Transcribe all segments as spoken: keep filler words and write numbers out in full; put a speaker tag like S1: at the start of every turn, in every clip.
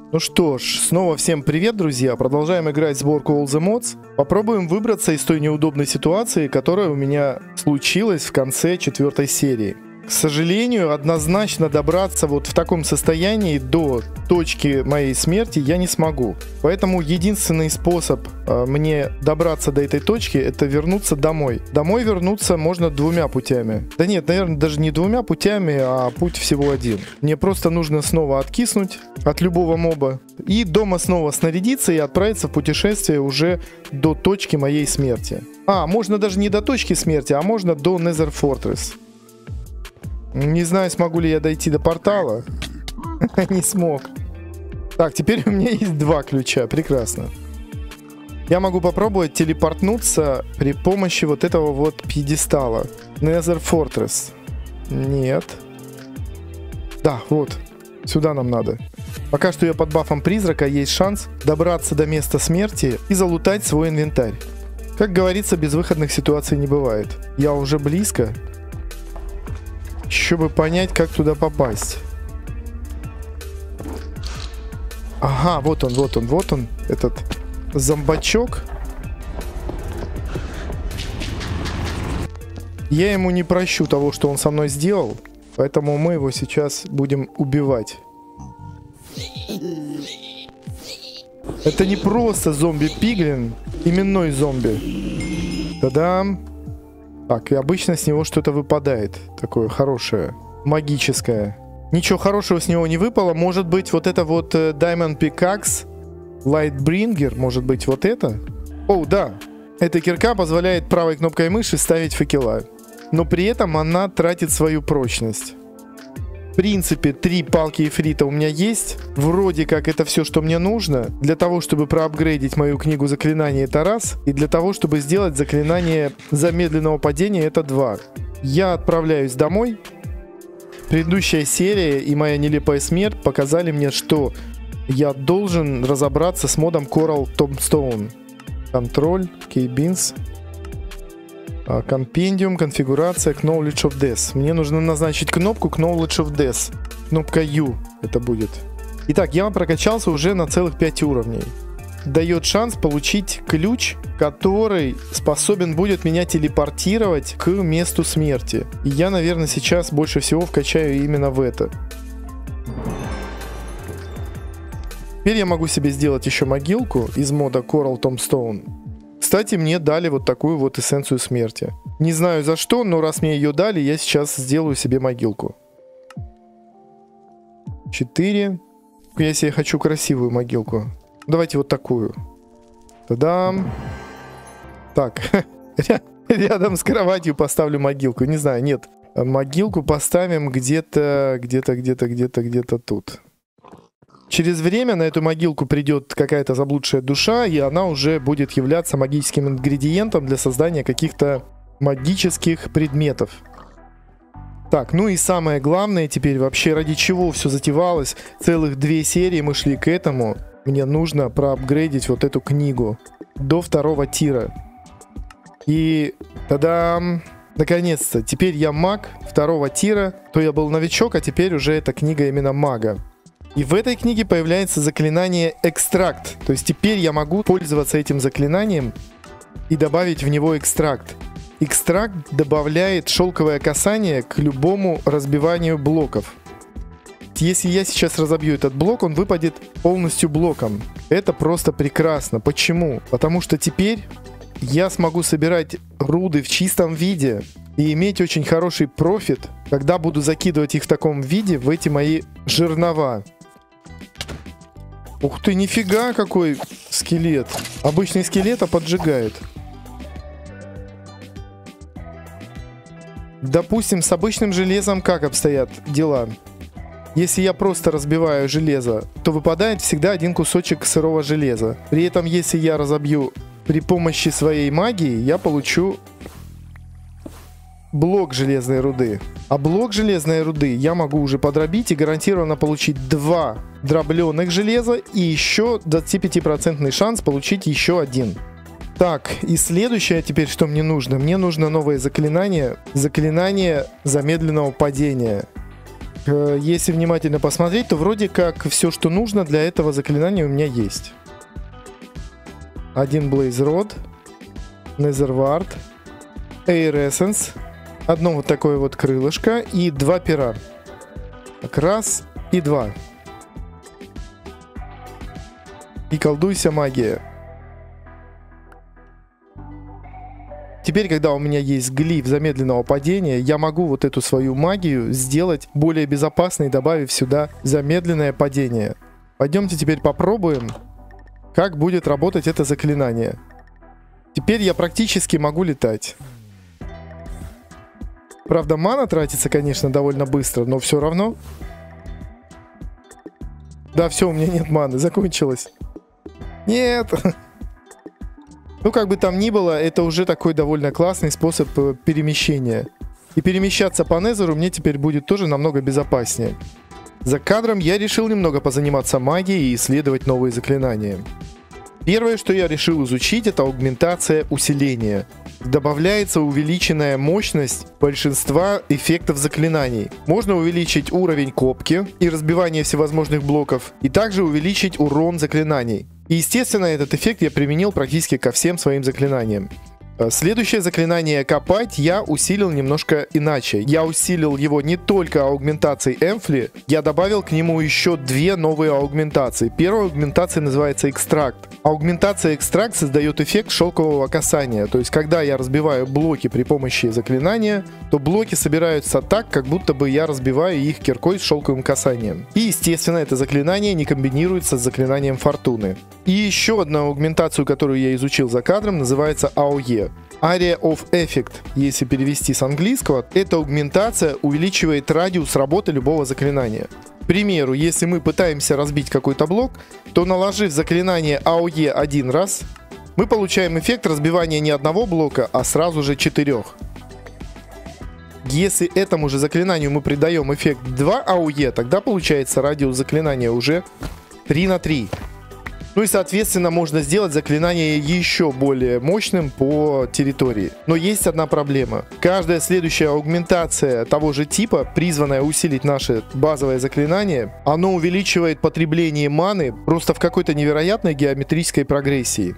S1: Ну что ж, снова всем привет, друзья. Продолжаем играть сборку All the Mods. Попробуем выбраться из той неудобной ситуации, которая у меня случилась в конце четвертой серии. К сожалению, однозначно добраться вот в таком состоянии до точки моей смерти я не смогу. Поэтому единственный способ э, мне добраться до этой точки — это вернуться домой. Домой вернуться можно двумя путями. Да нет, наверное, даже не двумя путями, а путь всего один. Мне просто нужно снова откиснуть от любого моба и дома снова снарядиться и отправиться в путешествие уже до точки моей смерти. А, можно даже не до точки смерти, а можно до Nether Fortress. Не знаю, смогу ли я дойти до портала. Не смог. Так, теперь у меня есть два ключа. Прекрасно. Я могу попробовать телепортнуться при помощи вот этого вот пьедестала. Nether Fortress. Нет. Да, вот. Сюда нам надо. Пока что я под бафом призрака, есть шанс добраться до места смерти и залутать свой инвентарь. Как говорится, безвыходных ситуаций не бывает. Я уже близко. Еще бы понять, как туда попасть. Ага, вот он, вот он, вот он, этот зомбачок. Я ему не прощу того, что он со мной сделал, поэтому мы его сейчас будем убивать. Это не просто зомби-пиглин, именной зомби. Та-дам! Так, и обычно с него что-то выпадает. Такое хорошее, магическое. Ничего хорошего с него не выпало. Может быть, вот это вот э, Diamond Pickaxe, Lightbringer, может быть, вот это? О, да. Эта кирка позволяет правой кнопкой мыши ставить факела. Но при этом она тратит свою прочность. В принципе, три палки ифрита у меня есть. Вроде как это все, что мне нужно. Для того, чтобы проапгрейдить мою книгу заклинаний, это раз. И для того, чтобы сделать заклинание замедленного падения, это два. Я отправляюсь домой. Предыдущая серия и моя нелепая смерть показали мне, что я должен разобраться с модом Coral Tombstone. Контроль, Keybins. Компендиум, конфигурация, Knowledge of Death. Мне нужно назначить кнопку Knowledge of Death. Кнопка U это будет. Итак, я прокачался уже на целых пять уровней. Дает шанс получить ключ, который способен будет меня телепортировать к месту смерти. И я, наверное, сейчас больше всего вкачаю именно в это. Теперь я могу себе сделать еще могилку из мода Coral Tombstone. Кстати, мне дали вот такую вот эссенцию смерти. Не знаю за что, но раз мне ее дали, я сейчас сделаю себе могилку. четыре. Если я хочу красивую могилку. Давайте вот такую. Та-дам. Так. Рядом с кроватью поставлю могилку. Не знаю, нет. Могилку поставим где-то, где-то, где-то, где-то, где-то тут. Через время на эту могилку придет какая-то заблудшая душа, и она уже будет являться магическим ингредиентом для создания каких-то магических предметов. Так, ну и самое главное теперь, вообще ради чего все затевалось. Целых две серии мы шли к этому. Мне нужно проапгрейдить вот эту книгу до второго тира. И та-дам! Наконец-то, теперь я маг второго тира. То я был новичок, а теперь уже эта книга именно мага. И в этой книге появляется заклинание экстракт. То есть теперь я могу пользоваться этим заклинанием и добавить в него экстракт. Экстракт добавляет шелковое касание к любому разбиванию блоков. Если я сейчас разобью этот блок, он выпадет полностью блоком. Это просто прекрасно. Почему? Потому что теперь я смогу собирать руды в чистом виде и иметь очень хороший профит, когда буду закидывать их в таком виде в эти мои жернова. Ух ты, нифига какой скелет. Обычный скелет, а поджигает. Допустим, с обычным железом как обстоят дела? Если я просто разбиваю железо, то выпадает всегда один кусочек сырого железа. При этом, если я разобью при помощи своей магии, я получу блок железной руды. А блок железной руды я могу уже подробить и гарантированно получить два дробленых железа и еще двадцатипятипроцентный шанс получить еще один. Так, и следующее теперь, что мне нужно? Мне нужно новое заклинание. Заклинание замедленного падения. Если внимательно посмотреть, то вроде как все, что нужно для этого заклинания, у меня есть. Один Blaze Rod, Nether Wart, Air Essence, одно вот такое вот крылышко и два пера. Так, раз и два. И колдуйся, магия. Теперь, когда у меня есть глиф замедленного падения, я могу вот эту свою магию сделать более безопасной, добавив сюда замедленное падение. Пойдемте теперь попробуем, как будет работать это заклинание. Теперь я практически могу летать. Правда, мана тратится, конечно, довольно быстро, но все равно. Да, все, у меня нет маны, закончилось. Нет! Ну, как бы там ни было, это уже такой довольно классный способ перемещения. И перемещаться по Незеру мне теперь будет тоже намного безопаснее. За кадром я решил немного позаниматься магией и исследовать новые заклинания. Первое, что я решил изучить, это аугментация усиления. Добавляется увеличенная мощность большинства эффектов заклинаний. Можно увеличить уровень копки и разбивания всевозможных блоков, и также увеличить урон заклинаний. И, естественно, этот эффект я применил практически ко всем своим заклинаниям. Следующее заклинание «Копать» я усилил немножко иначе. Я усилил его не только аугментацией Эмфли, я добавил к нему еще две новые аугментации. Первая аугментация называется «Экстракт». Аугментация «Экстракт» создает эффект шелкового касания. То есть, когда я разбиваю блоки при помощи заклинания, то блоки собираются так, как будто бы я разбиваю их киркой с шелковым касанием. И, естественно, это заклинание не комбинируется с заклинанием Фортуны. И еще одна аугментацию, которую я изучил за кадром, называется эй о и. Area of Effect, если перевести с английского, эта аугментация увеличивает радиус работы любого заклинания. К примеру, если мы пытаемся разбить какой-то блок, то, наложив заклинание эй о и один раз, мы получаем эффект разбивания не одного блока, а сразу же четырех. Если этому же заклинанию мы придаем эффект два эй о и, тогда получается радиус заклинания уже три на три. Ну и, соответственно, можно сделать заклинание еще более мощным по территории. Но есть одна проблема. Каждая следующая аугментация того же типа, призванная усилить наше базовое заклинание, оно увеличивает потребление маны просто в какой-то невероятной геометрической прогрессии.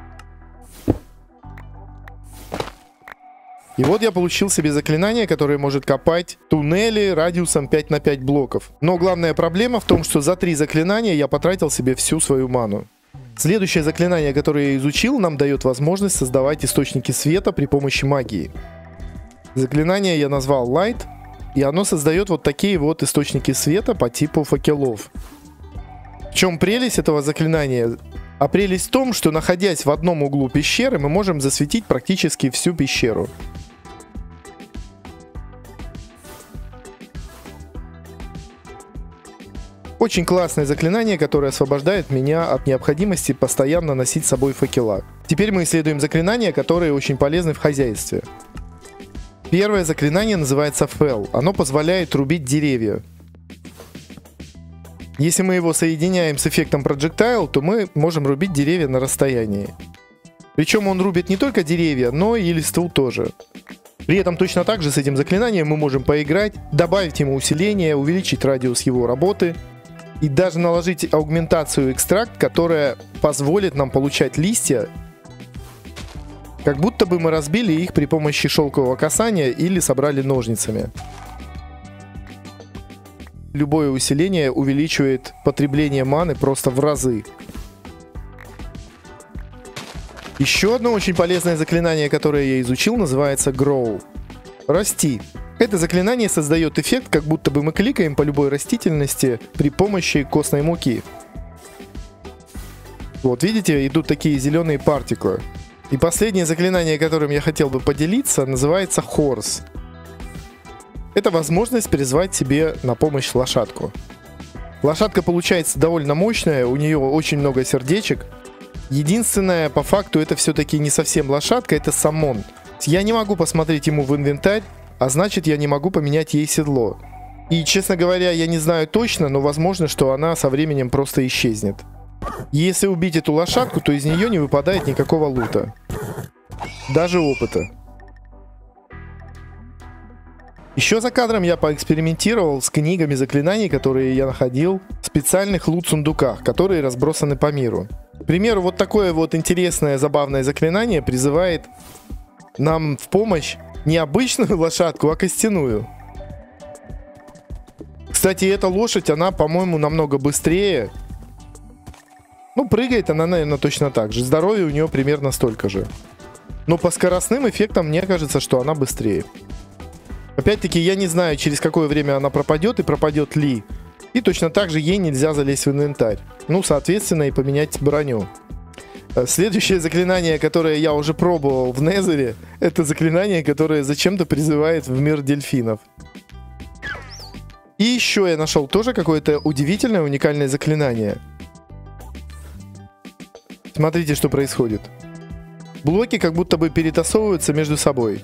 S1: И вот я получил себе заклинание, которое может копать туннели радиусом пять на пять блоков. Но главная проблема в том, что за три заклинания я потратил себе всю свою ману. Следующее заклинание, которое я изучил, нам дает возможность создавать источники света при помощи магии. Заклинание я назвал Light, и оно создает вот такие вот источники света по типу факелов. В чем прелесть этого заклинания? А прелесть в том, что, находясь в одном углу пещеры, мы можем засветить практически всю пещеру. Очень классное заклинание, которое освобождает меня от необходимости постоянно носить с собой факела. Теперь мы исследуем заклинания, которые очень полезны в хозяйстве. Первое заклинание называется Fell. Оно позволяет рубить деревья. Если мы его соединяем с эффектом Projectile, то мы можем рубить деревья на расстоянии. Причем он рубит не только деревья, но и листву тоже. При этом точно так же с этим заклинанием мы можем поиграть, добавить ему усиление, увеличить радиус его работы и даже наложить аугментацию экстракт, которая позволит нам получать листья, как будто бы мы разбили их при помощи шелкового касания или собрали ножницами. Любое усиление увеличивает потребление маны просто в разы. Еще одно очень полезное заклинание, которое я изучил, называется Grow. Расти. Это заклинание создает эффект, как будто бы мы кликаем по любой растительности при помощи костной муки. Вот видите, идут такие зеленые партиклы. И последнее заклинание, которым я хотел бы поделиться, называется Horse. Это возможность призвать себе на помощь лошадку. Лошадка получается довольно мощная, у нее очень много сердечек. Единственное, по факту, это все-таки не совсем лошадка, это саммон. Я не могу посмотреть ему в инвентарь, а значит, я не могу поменять ей седло. И, честно говоря, я не знаю точно, но возможно, что она со временем просто исчезнет. Если убить эту лошадку, то из нее не выпадает никакого лута. Даже опыта. Еще за кадром я поэкспериментировал с книгами заклинаний, которые я находил в специальных лут-сундуках, которые разбросаны по миру. К примеру, вот такое вот интересное, забавное заклинание призывает нам в помощь не обычную лошадку, а костяную. Кстати, эта лошадь, она, по-моему, намного быстрее. Ну, прыгает она, наверное, точно так же. Здоровье у нее примерно столько же. Но по скоростным эффектам мне кажется, что она быстрее. Опять-таки, я не знаю, через какое время она пропадет и пропадет ли. И точно так же ей нельзя залезть в инвентарь. Ну, соответственно, и поменять броню. Следующее заклинание, которое я уже пробовал в Незере, это заклинание, которое зачем-то призывает в мир дельфинов. И еще я нашел тоже какое-то удивительное, уникальное заклинание. Смотрите, что происходит. Блоки как будто бы перетасовываются между собой.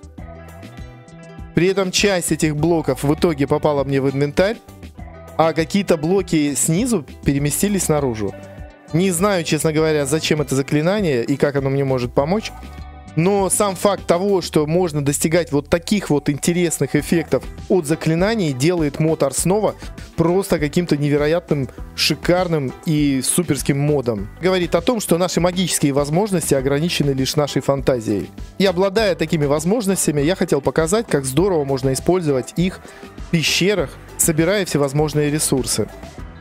S1: При этом часть этих блоков в итоге попала мне в инвентарь, а какие-то блоки снизу переместились наружу. Не знаю, честно говоря, зачем это заклинание и как оно мне может помочь. Но сам факт того, что можно достигать вот таких вот интересных эффектов от заклинаний, делает мод Ars Nova просто каким-то невероятным, шикарным и суперским модом. Говорит о том, что наши магические возможности ограничены лишь нашей фантазией. И обладая такими возможностями, я хотел показать, как здорово можно использовать их в пещерах, собирая всевозможные ресурсы.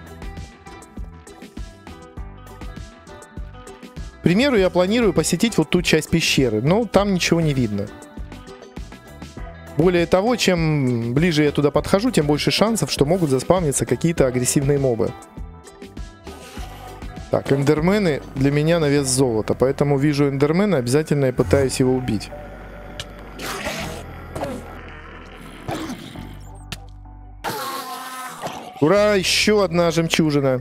S1: К примеру, я планирую посетить вот ту часть пещеры, но там ничего не видно. Более того, чем ближе я туда подхожу, тем больше шансов, что могут заспавниться какие-то агрессивные мобы. Так, эндермены для меня на вес золота, поэтому вижу эндермена, обязательно я пытаюсь его убить. Ура, еще одна жемчужина.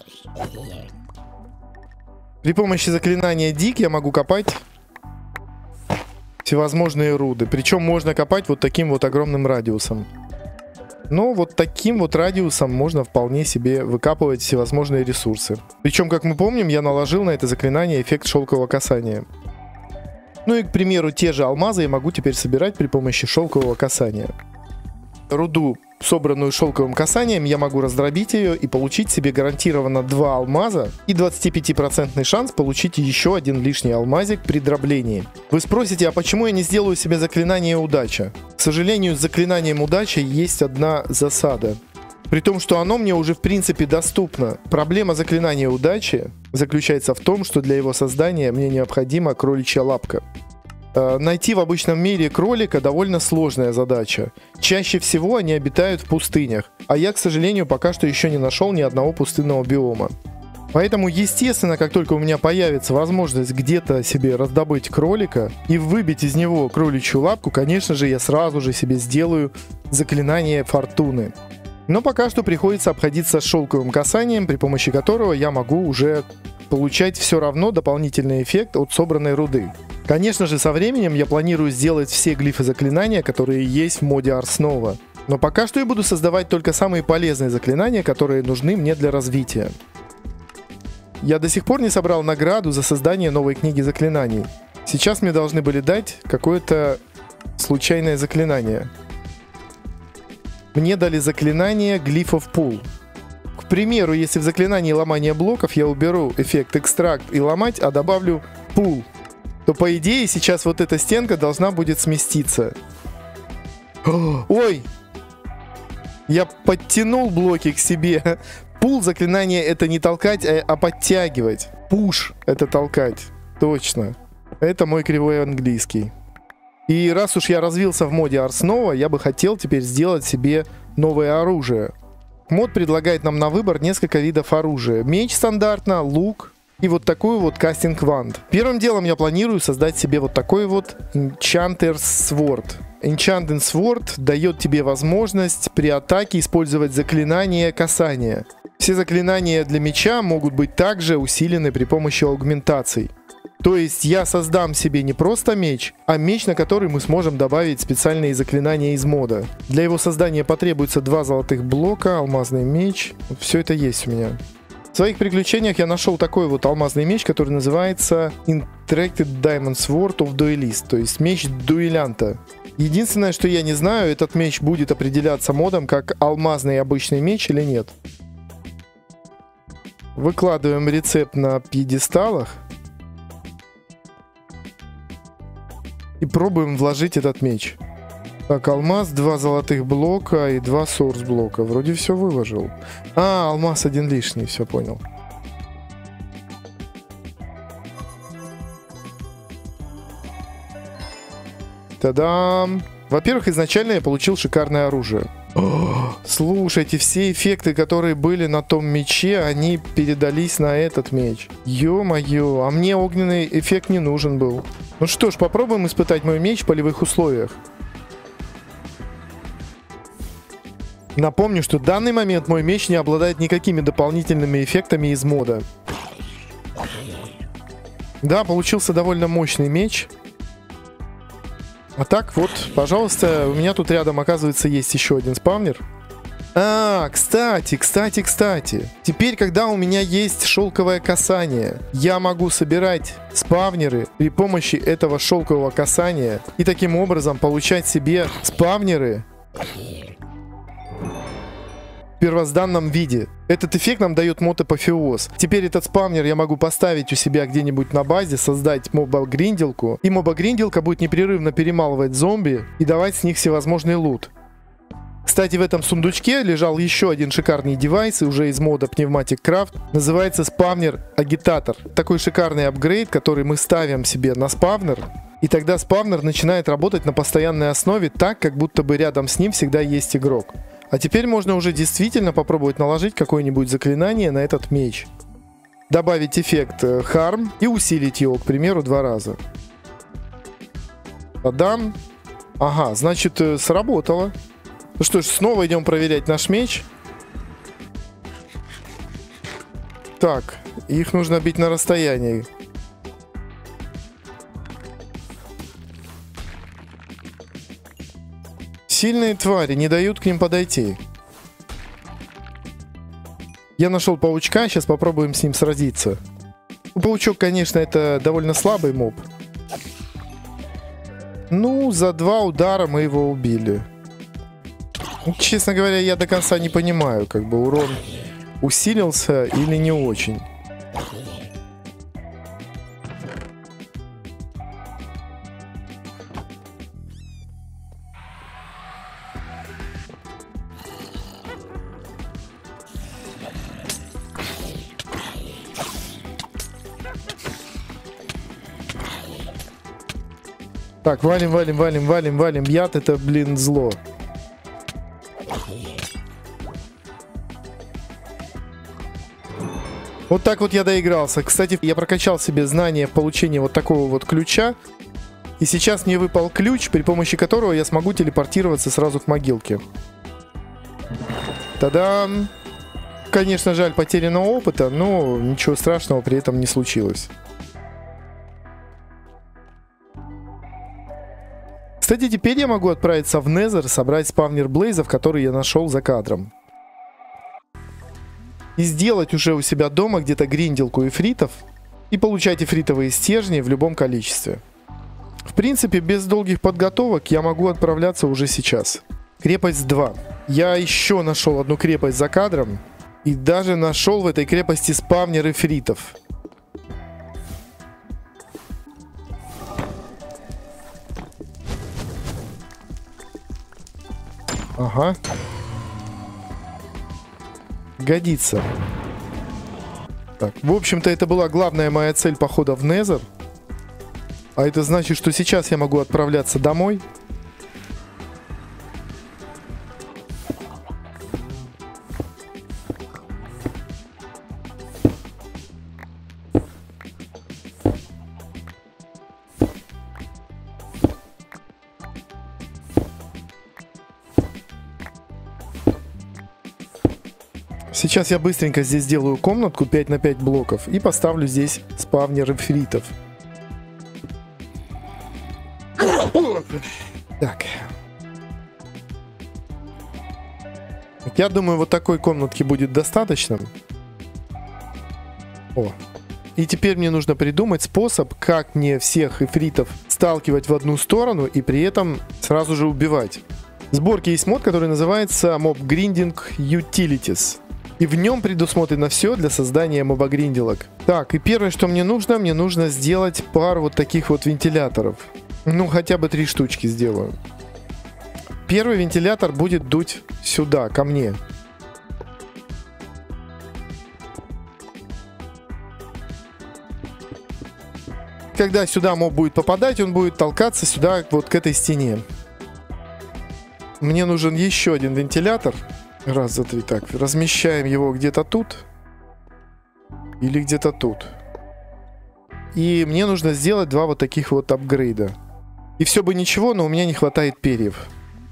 S1: При помощи заклинания Дик я могу копать всевозможные руды. Причем можно копать вот таким вот огромным радиусом. Но вот таким вот радиусом можно вполне себе выкапывать всевозможные ресурсы. Причем, как мы помним, я наложил на это заклинание эффект шелкового касания. Ну и, к примеру, те же алмазы я могу теперь собирать при помощи шелкового касания. Руду, собранную шелковым касанием, я могу раздробить ее и получить себе гарантированно два алмаза и двадцатипятипроцентный шанс получить еще один лишний алмазик при дроблении. Вы спросите, а почему я не сделаю себе заклинание удача? К сожалению, с заклинанием удачи есть одна засада. При том, что оно мне уже в принципе доступно. Проблема заклинания удачи заключается в том, что для его создания мне необходима кроличья лапка. Найти в обычном мире кролика довольно сложная задача. Чаще всего они обитают в пустынях, а я, к сожалению, пока что еще не нашел ни одного пустынного биома. Поэтому, естественно, как только у меня появится возможность где-то себе раздобыть кролика и выбить из него кроличью лапку, конечно же, я сразу же себе сделаю заклинание фортуны. Но пока что приходится обходиться шелковым касанием, при помощи которого я могу уже получать все равно дополнительный эффект от собранной руды. Конечно же, со временем я планирую сделать все глифы заклинания, которые есть в моде Ars Nova. Но пока что я буду создавать только самые полезные заклинания, которые нужны мне для развития. Я до сих пор не собрал награду за создание новой книги заклинаний. Сейчас мне должны были дать какое-то случайное заклинание. Мне дали заклинание глифов пул. К примеру, если в заклинании ломания блоков я уберу эффект экстракт и ломать, а добавлю пул, то по идее сейчас вот эта стенка должна будет сместиться. Ой! Я подтянул блоки к себе. Пул заклинание это не толкать, а подтягивать. Пуш это толкать. Точно. Это мой кривой английский. И раз уж я развился в моде Ars Nova, я бы хотел теперь сделать себе новое оружие. Мод предлагает нам на выбор несколько видов оружия. Меч стандартно, лук и вот такую вот кастинг ванд. Первым делом я планирую создать себе вот такой вот Enchanter's Sword. Enchanted Sword дает тебе возможность при атаке использовать заклинание касания. Все заклинания для меча могут быть также усилены при помощи аугментаций. То есть я создам себе не просто меч, а меч, на который мы сможем добавить специальные заклинания из мода. Для его создания потребуется два золотых блока, алмазный меч. Все это есть у меня. К своих приключениях я нашел такой вот алмазный меч, который называется Interacted Diamond Sword of Duelist, то есть меч дуэлянта. Единственное, что я не знаю, этот меч будет определяться модом как алмазный обычный меч или нет. Выкладываем рецепт на пьедесталах. И пробуем вложить этот меч. Так, алмаз, два золотых блока и два сорс блока. Вроде все выложил. А, алмаз один лишний, все понял. Та-дам! Во-первых, изначально я получил шикарное оружие. О, слушайте, все эффекты, которые были на том мече, они передались на этот меч. Ё-моё, а мне огненный эффект не нужен был. Ну что ж, попробуем испытать мой меч в полевых условиях. Напомню, что в данный момент мой меч не обладает никакими дополнительными эффектами из мода. Да, получился довольно мощный меч. А так вот, пожалуйста, у меня тут рядом, оказывается, есть еще один спавнер. А, кстати, кстати, кстати. Теперь, когда у меня есть шелковое касание, я могу собирать спавнеры при помощи этого шелкового касания и таким образом получать себе спавнеры в первозданном виде. Этот эффект нам дает мод апофеоз. Теперь этот спавнер я могу поставить у себя где-нибудь на базе, создать моба-гринделку, и моба-гринделка будет непрерывно перемалывать зомби и давать с них всевозможный лут. Кстати, в этом сундучке лежал еще один шикарный девайс, уже из мода Pneumatic Craft. Называется спавнер-агитатор. Такой шикарный апгрейд, который мы ставим себе на спавнер. И тогда спавнер начинает работать на постоянной основе так, как будто бы рядом с ним всегда есть игрок. А теперь можно уже действительно попробовать наложить какое-нибудь заклинание на этот меч. Добавить эффект Harm и усилить его, к примеру, два раза. Подам. Ага, значит, сработало. Ну что ж, снова идем проверять наш меч. Так, их нужно бить на расстоянии. Сильные твари, не дают к ним подойти. Я нашел паучка, сейчас попробуем с ним сразиться. Паучок, конечно, это довольно слабый моб. Ну, за два удара мы его убили. Честно говоря, я до конца не понимаю, как бы урон усилился или не очень. Так, валим, валим, валим, валим, валим. Яд — это, блин, зло. Вот так вот я доигрался. Кстати, я прокачал себе знания в получении вот такого вот ключа. И сейчас мне выпал ключ, при помощи которого я смогу телепортироваться сразу к могилке. Та-дам! Конечно, жаль потерянного опыта, но ничего страшного при этом не случилось. Кстати, теперь я могу отправиться в Незер, собрать спавнер Блейзов, который я нашел за кадром. И сделать уже у себя дома где-то гринделку ифритов. И получать ифритовые стержни в любом количестве. В принципе, без долгих подготовок я могу отправляться уже сейчас. Крепость два. Я еще нашел одну крепость за кадром. И даже нашел в этой крепости спавнер ифритов. Ага. Годится. Так, в общем-то, это была главная моя цель похода в Незер. А это значит, что сейчас я могу отправляться домой. Сейчас я быстренько здесь сделаю комнатку пять на пять блоков и поставлю здесь спавнер ифритов. Так. Я думаю, вот такой комнатки будет достаточно. О. И теперь мне нужно придумать способ, как мне всех ифритов сталкивать в одну сторону и при этом сразу же убивать. В сборке есть мод, который называется Mob Grinding Utilities. И в нем предусмотрено все для создания мобогринделок. Так, и первое, что мне нужно, мне нужно сделать пару вот таких вот вентиляторов. Ну, хотя бы три штучки сделаю. Первый вентилятор будет дуть сюда, ко мне. Когда сюда моб будет попадать, он будет толкаться сюда, вот к этой стене. Мне нужен еще один вентилятор. Раз, два, три. Так, размещаем его где-то тут. Или где-то тут. И мне нужно сделать два вот таких вот апгрейда. И все бы ничего, но у меня не хватает перьев.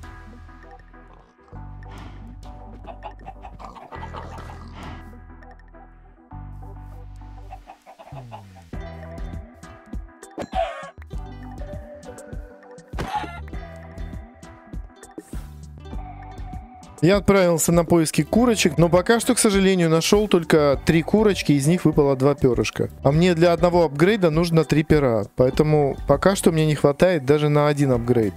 S1: Я отправился на поиски курочек, но пока что, к сожалению, нашел только три курочки, из них выпало два перышка. А мне для одного апгрейда нужно три пера, поэтому пока что мне не хватает даже на один апгрейд.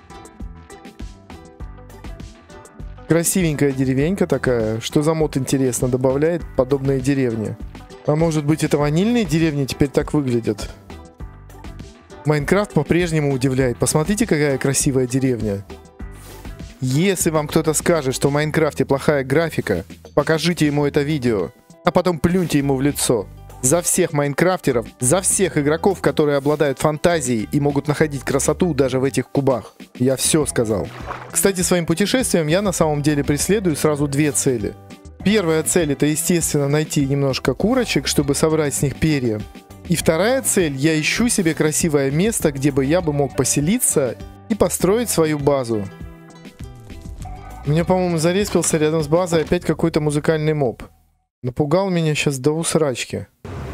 S1: Красивенькая деревенька такая. Что за мод, интересно, добавляет подобные деревни? А может быть, это ванильные деревни теперь так выглядят? Майнкрафт по-прежнему удивляет. Посмотрите, какая красивая деревня. Если вам кто-то скажет, что в Майнкрафте плохая графика, покажите ему это видео, а потом плюньте ему в лицо. За всех майнкрафтеров, за всех игроков, которые обладают фантазией и могут находить красоту даже в этих кубах. Я все сказал. Кстати, своим путешествием я на самом деле преследую сразу две цели. Первая цель — это, естественно, найти немножко курочек, чтобы собрать с них перья. И вторая цель — я ищу себе красивое место, где бы я бы мог поселиться и построить свою базу. У меня, по-моему, зареспился рядом с базой опять какой-то музыкальный моб. Напугал меня сейчас до усрачки.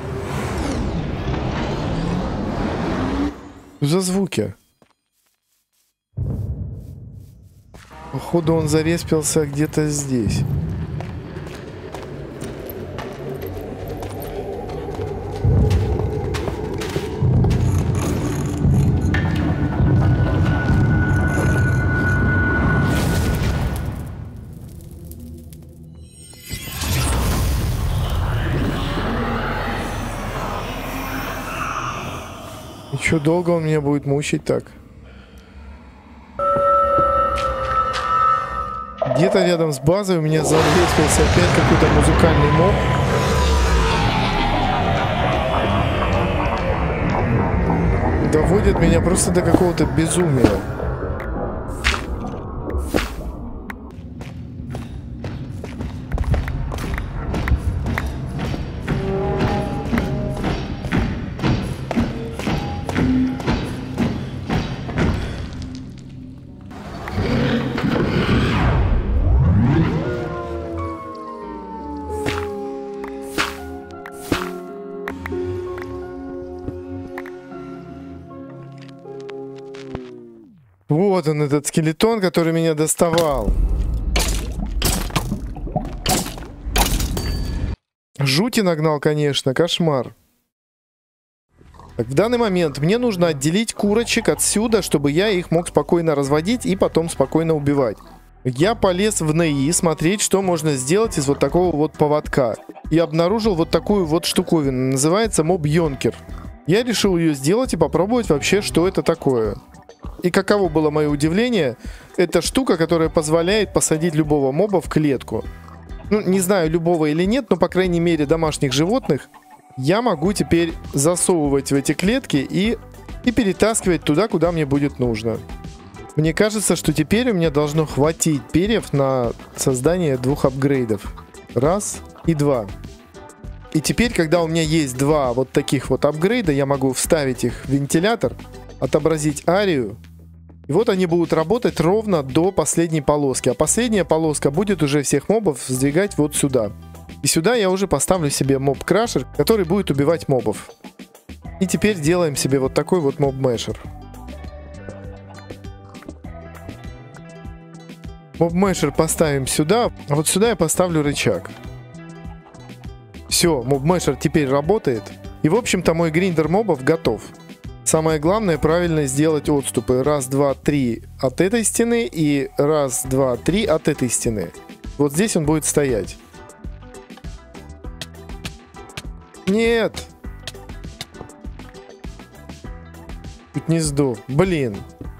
S1: За звуки. Походу он зареспился где-то здесь. Еще долго он меня будет мучить так. Где-то рядом с базой у меня зареспился опять какой-то музыкальный моб. Доводит меня просто до какого-то безумия. Вот он, этот скелетон, который меня доставал. Жути нагнал, конечно, кошмар. Так, в данный момент мне нужно отделить курочек отсюда, чтобы я их мог спокойно разводить и потом спокойно убивать. Я полез в НИИ смотреть, что можно сделать из вот такого вот поводка. И обнаружил вот такую вот штуковину. Называется моб-йонкер. Я решил ее сделать и попробовать вообще, что это такое. И каково было мое удивление, это штука, которая позволяет посадить любого моба в клетку. Ну, не знаю, любого или нет, но, по крайней мере, домашних животных я могу теперь засовывать в эти клетки и, и перетаскивать туда, куда мне будет нужно. Мне кажется, что теперь у меня должно хватить перьев на создание двух апгрейдов. Раз и два. И теперь, когда у меня есть два вот таких вот апгрейда, я могу вставить их в вентилятор, отобразить арию. И вот они будут работать ровно до последней полоски. А последняя полоска будет уже всех мобов сдвигать вот сюда. И сюда я уже поставлю себе моб-крашер, который будет убивать мобов. И теперь делаем себе вот такой вот моб-мэшер. Моб-мэшер поставим сюда. А вот сюда я поставлю рычаг. Все, моб-мэшер теперь работает. И, в общем-то, мой гриндер мобов готов. Самое главное, правильно сделать отступы. Раз, два, три от этой стены и раз, два, три от этой стены. Вот здесь он будет стоять. Нет! Чуть не сдох. Блин.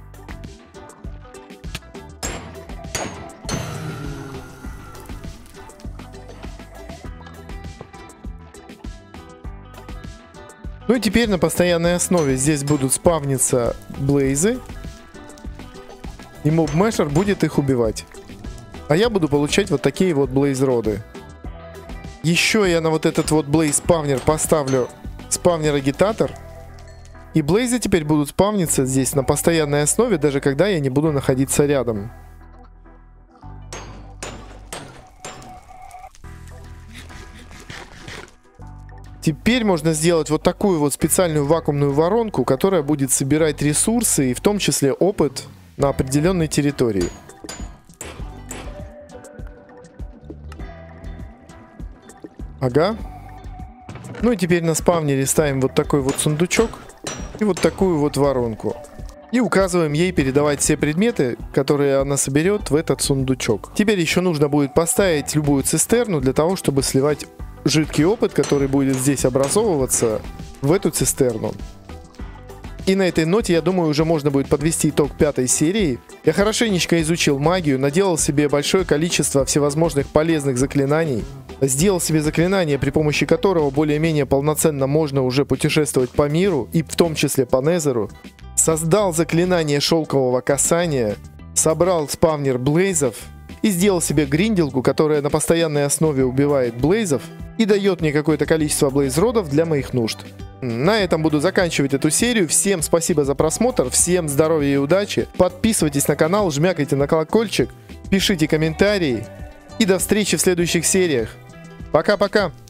S1: Ну и теперь на постоянной основе здесь будут спавниться блейзы. И моб-мэшер будет их убивать. А я буду получать вот такие вот блейз-роды. Еще я на вот этот вот блейз-спавнер поставлю спавнер-агитатор. И блейзы теперь будут спавниться здесь на постоянной основе, даже когда я не буду находиться рядом. Теперь можно сделать вот такую вот специальную вакуумную воронку, которая будет собирать ресурсы и в том числе опыт на определенной территории. Ага. Ну и теперь на спавнере ставим вот такой вот сундучок и вот такую вот воронку. И указываем ей передавать все предметы, которые она соберет в этот сундучок. Теперь еще нужно будет поставить любую цистерну для того, чтобы сливать жидкий опыт, который будет здесь образовываться, в эту цистерну. И на этой ноте, я думаю, уже можно будет подвести итог пятой серии. Я хорошенечко изучил магию, наделал себе большое количество всевозможных полезных заклинаний. Сделал себе заклинание, при помощи которого более-менее полноценно можно уже путешествовать по миру, и в том числе по Незеру. Создал заклинание шелкового касания, собрал спавнер блейзов и сделал себе гринделку, которая на постоянной основе убивает блейзов и дает мне какое-то количество блейз-родов для моих нужд. На этом буду заканчивать эту серию. Всем спасибо за просмотр, всем здоровья и удачи. Подписывайтесь на канал, жмякайте на колокольчик, пишите комментарии. И до встречи в следующих сериях. Пока-пока!